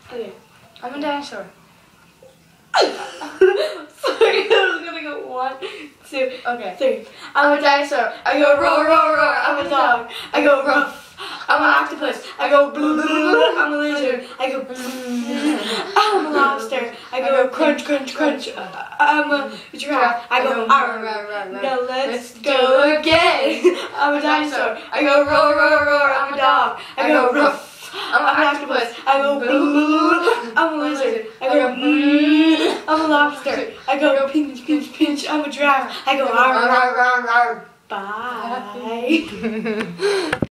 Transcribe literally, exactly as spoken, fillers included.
Okay. I'm a dinosaur. Sorry, I was gonna go one, two, Okay. three. I'm a dinosaur. I go roar, roar, roar. I'm a dog. I go ruff. I'm an octopus. I go blue, blue. I'm a lizard. I go. I'm a lobster. I go crunch, crunch, crunch. I'm a giraffe. I go arr. Now let's go again. I'm a dinosaur. I go roar, roar, roar. I'm a dog. I go ruff. I'm an octopus. I go blue. I'm a lizard. I go. I'm a lobster. I go pinch, pinch, pinch. I'm a giraffe. I go arr, arr, arr, arr. Bye.